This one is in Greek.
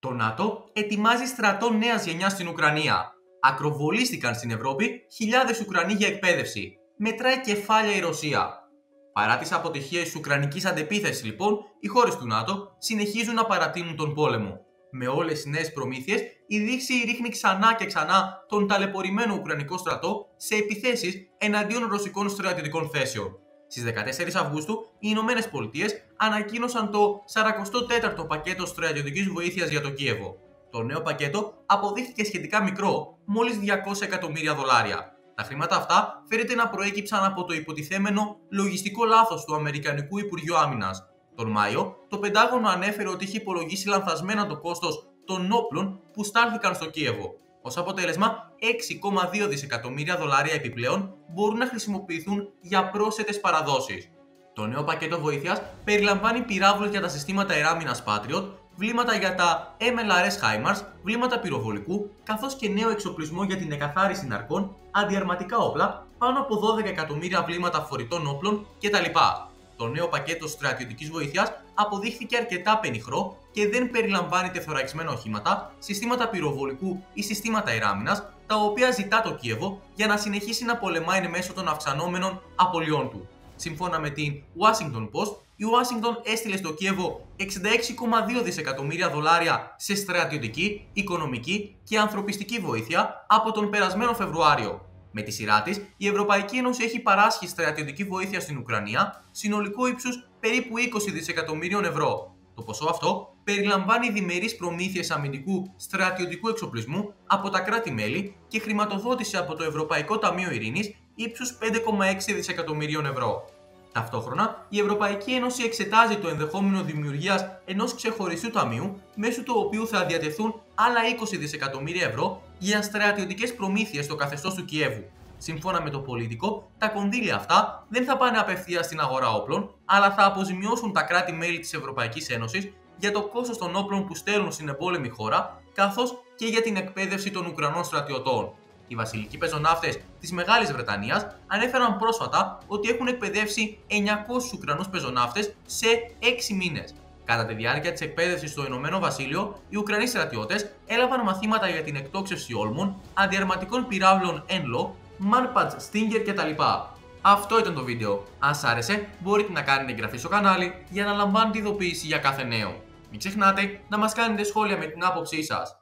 Το ΝΑΤΟ ετοιμάζει στρατό νέας γενιάς στην Ουκρανία. Ακροβολίστηκαν στην Ευρώπη χιλιάδες Ουκρανοί για εκπαίδευση. Μετράει κεφάλια η Ρωσία. Παρά τις αποτυχίες της Ουκρανικής αντεπίθεσης, λοιπόν, οι χώρες του ΝΑΤΟ συνεχίζουν να παρατείνουν τον πόλεμο. Με όλες τις νέες προμήθειες, η Δύση ρίχνει ξανά και ξανά τον ταλαιπωρημένο Ουκρανικό στρατό σε επιθέσεις εναντίον ρωσικών στρατιωτικών θέσεων. Στις 14 Αυγούστου, οι Ηνωμένες Πολιτείες ανακοίνωσαν το 44ο πακέτο στρατιωτικής βοήθειας για το Κίεβο. Το νέο πακέτο αποδείχθηκε σχετικά μικρό, μόλις $200 εκατομμύρια. Τα χρήματα αυτά φαίνεται να προέκυψαν από το υποτιθέμενο λογιστικό λάθος του Αμερικανικού Υπουργείου Άμυνας. Τον Μάιο, το Πεντάγωνο ανέφερε ότι είχε υπολογίσει λανθασμένα το κόστος των όπλων που στάλθηκαν στο Κίεβο. Ως αποτέλεσμα, $6,2 δισεκατομμύρια επιπλέον μπορούν να χρησιμοποιηθούν για πρόσθετες παραδόσεις. Το νέο πακέτο βοήθειας περιλαμβάνει πυράβλους για τα συστήματα αεράμινας Patriot, βλήματα για τα MLRS HIMARS, βλήματα πυροβολικού, καθώς και νέο εξοπλισμό για την εκαθάριση ναρκών, αντιαρματικά όπλα, πάνω από 12 εκατομμύρια βλήματα φορητών όπλων κτλ. Το νέο πακέτο στρατιωτικής βοήθειας αποδείχθηκε αρκετά πενιχρό και δεν περιλαμβάνει τεθωρακισμένα οχήματα, συστήματα πυροβολικού ή συστήματα αεράμινας, τα οποία ζητά το Κίεβο για να συνεχίσει να πολεμάει μέσω των αυξανόμενων απολειών του. Σύμφωνα με την Washington Post, η Ουάσιγκτον έστειλε στο Κίεβο $66,2 δισεκατομμύρια σε στρατιωτική, οικονομική και ανθρωπιστική βοήθεια από τον περασμένο Φεβρουάριο. Με τη σειρά της, η Ευρωπαϊκή Ένωση έχει παράσχει στρατιωτική βοήθεια στην Ουκρανία συνολικό ύψους περίπου $20 δισεκατομμύριων. Το ποσό αυτό περιλαμβάνει διμερείς προμήθειες αμυντικού στρατιωτικού εξοπλισμού από τα κράτη-μέλη και χρηματοδότηση από το Ευρωπαϊκό Ταμείο Ειρήνης ύψους $5,6 δισεκατομμυρίων. Ταυτόχρονα, η Ευρωπαϊκή Ένωση εξετάζει το ενδεχόμενο δημιουργίας ενός ξεχωριστού ταμείου, μέσω του οποίου θα διατεθούν άλλα $20 δισεκατομμύρια για στρατιωτικές προμήθειες στο καθεστώς του Κιέβου. Σύμφωνα με το Πολιτικό, τα κονδύλια αυτά δεν θα πάνε απευθείας στην αγορά όπλων, αλλά θα αποζημιώσουν τα κράτη-μέλη της Ευρωπαϊκής Ένωσης για το κόστος των όπλων που στέλνουν στην εμπόλεμη χώρα, καθώς και για την εκπαίδευση των Ουκρανών στρατιωτών. Οι βασιλικοί πεζοναύτες της Μεγάλης Βρετανίας ανέφεραν πρόσφατα ότι έχουν εκπαιδεύσει 900 Ουκρανούς πεζοναύτες σε 6 μήνες. Κατά τη διάρκεια της εκπαίδευσης στο Ηνωμένο Βασίλειο, οι Ουκρανοί στρατιώτες έλαβαν μαθήματα για την εκτόξευση όλμων, αντιαρματικών πυράβλων Enlo, Manpads Stinger κτλ. Αυτό ήταν το βίντεο. Αν σας άρεσε, μπορείτε να κάνετε εγγραφή στο κανάλι για να λαμβάνετε ειδοποίηση για κάθε νέο. Μην ξεχνάτε να μας κάνετε σχόλια με την άποψή σας.